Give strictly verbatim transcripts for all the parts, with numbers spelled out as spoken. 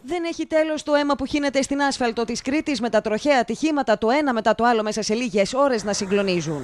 Δεν έχει τέλος το αίμα που χύνεται στην άσφαλτο της Κρήτης, με τα τροχαία ατυχήματα το ένα μετά το άλλο μέσα σε λίγες ώρες να συγκλονίζουν.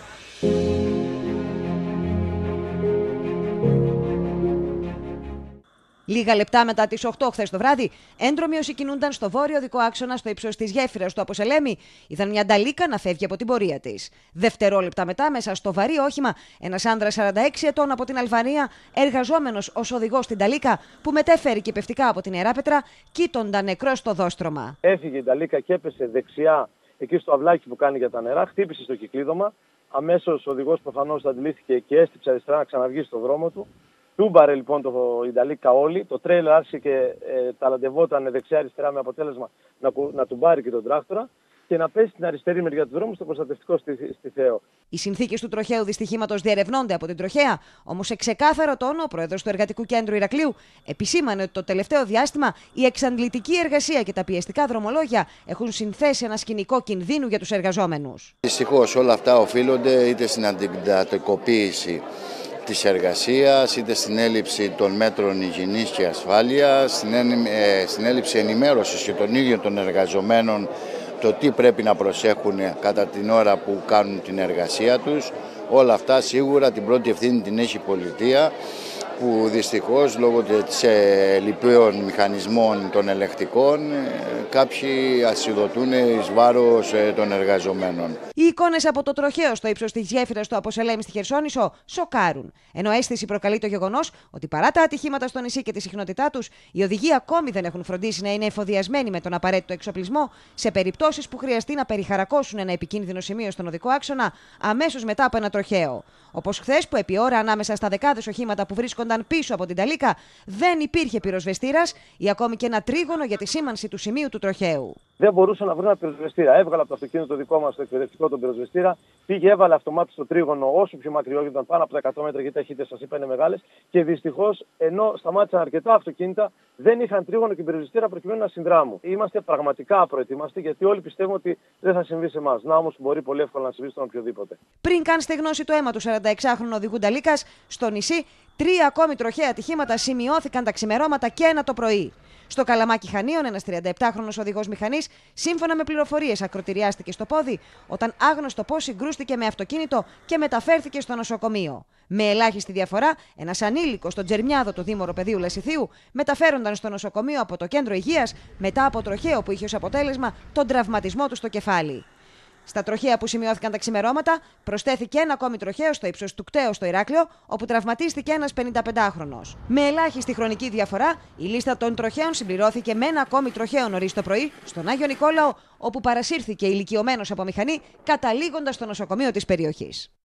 Λίγα λεπτά μετά τις οκτώ χθες το βράδυ, έντρομοι όσοι κινούνταν στο βόρειο οδικό άξονα στο ύψος της γέφυρας του Αποσελέμη είδαν μια νταλίκα να φεύγει από την πορεία της. Δευτερόλεπτα μετά, μέσα στο βαρύ όχημα, ένας άνδρας σαράντα έξι ετών από την Αλβανία, εργαζόμενος ως οδηγός στην νταλίκα, που μετέφερε κηπευτικά από την Ιεράπετρα, κοίτονταν νεκρός στο δόστρωμα. Έφυγε η νταλίκα και έπεσε δεξιά εκεί στο αυλάκι που κάνει για τα νερά, χτύπησε στο κυκλίδωμα. Αμέσως ο οδηγός προφανώς αντιλήφθηκε και έστριψε αριστερά να ξαναβγεί στο δρόμο του. Τούμπαρε λοιπόν το, η νταλίκα όλη, το τρέιλερ άρχισε και ε, ταλαντευόταν δεξιά-αριστερά με αποτέλεσμα να, να τουμπάρει και τον τράκτορα και να πέσει στην αριστερή μεριά του δρόμου στο προστατευτικό στη, στη Θέο. Οι συνθήκες του τροχαίου δυστυχήματος διερευνώνται από την τροχαία, όμως σε ξεκάθαρο τόνο ο πρόεδρος του Εργατικού Κέντρου Ηρακλείου επισήμανε ότι το τελευταίο διάστημα η εξαντλητική εργασία και τα πιεστικά δρομολόγια έχουν συνθέσει ένα σκηνικό κινδύνου για τους εργαζόμενους. Δυστυχώς όλα αυτά οφείλονται είτε στην αντικτατικοποίηση της εργασίας, είτε στην έλλειψη των μέτρων υγιεινής και ασφάλειας, στην, ε, στην έλλειψη ενημέρωσης και των ίδιων των εργαζομένων το τι πρέπει να προσέχουν κατά την ώρα που κάνουν την εργασία τους. Όλα αυτά σίγουρα την πρώτη ευθύνη την έχει η πολιτεία, που δυστυχώς λόγω της ε, λυπαίων μηχανισμών των ελεγκτικών ε, κάποιοι ασυδοτούν εις βάρος ε, των εργαζομένων. Οι εικόνες από το τροχαίο στο ύψος της γέφυρας του Αποσελέμη στη Χερσόνησο σοκάρουν, ενώ αίσθηση προκαλεί το γεγονός ότι παρά τα ατυχήματα στο νησί και τη συχνότητά τους, οι οδηγοί ακόμη δεν έχουν φροντίσει να είναι εφοδιασμένοι με τον απαραίτητο εξοπλισμό σε περιπτώσεις που χρειαστεί να περιχαρακώσουν ένα επικίνδυνο σημείο στον οδικό άξονα αμέσως μετά από ένα τροχαίο. Όπως χθες, που επί ώρα ανάμεσα στα δεκάδες οχήματα που βρίσκονταν πίσω από την νταλίκα δεν υπήρχε πυροσβεστήρας ή ακόμη και ένα τρίγωνο για τη σήμανση του σημείου του τροχαίου. Δεν μπορούσαν να βρουν ένα πυροσβεστήρα. Έβγαλε από το αυτοκίνητο το δικό μας το εκπαιδευτικό τον πυροσβεστήρα, πήγε, έβαλε αυτομάτως στο τρίγωνο όσο πιο μακριό ήταν, πάνω από τα εκατό μέτρα, γιατί οι ταχύτητες σας είπα είναι μεγάλες. Και δυστυχώς, ενώ σταμάτησαν αρκετά αυτοκίνητα, δεν είχαν τρίγωνο και πυροσβεστήρα προκειμένου να συνδράμουν. Είμαστε πραγματικά απροετοίμαστοι, γιατί όλοι πιστεύουμε ότι δεν θα συμβεί σε εμάς. Να όμως μπορεί πολύ εύκολα να συμβεί στον οποιοδήποτε. Πριν καν στεγνώσει το αίμα του σαρανταεξάχρονου οδηγού νταλίκας, στο νησί τρία ακόμη τροχαία ατυχήματα σημειώθηκαν τα ξημερώματα και ένα το πρωί. Στο Καλαμάκι Χανίων, ένας τριανταεπτάχρονος οδηγός μηχανής, σύμφωνα με πληροφορίες, ακροτηριάστηκε στο πόδι όταν άγνωστο πώς συγκρούστηκε με αυτοκίνητο και μεταφέρθηκε στο νοσοκομείο. Με ελάχιστη διαφορά, ένας ανήλικος στο Τζερμιάδο του Δήμου Οροπεδίου Λεσιθίου μεταφέρονταν στο νοσοκομείο από το κέντρο υγείας μετά από τροχαίο που είχε ως αποτέλεσμα τον τραυματισμό του στο κεφάλι. Στα τροχαία που σημειώθηκαν τα ξημερώματα, προσθέθηκε ένα ακόμη τροχαίο στο ύψος του Κταίου στο Ηράκλειο, όπου τραυματίστηκε ένας πενηνταπεντάχρονος. Με ελάχιστη χρονική διαφορά, η λίστα των τροχαίων συμπληρώθηκε με ένα ακόμη τροχαίο νωρίς το πρωί στον Άγιο Νικόλαο, όπου παρασύρθηκε ηλικιωμένος από μηχανή, καταλήγοντας στο νοσοκομείο της περιοχής.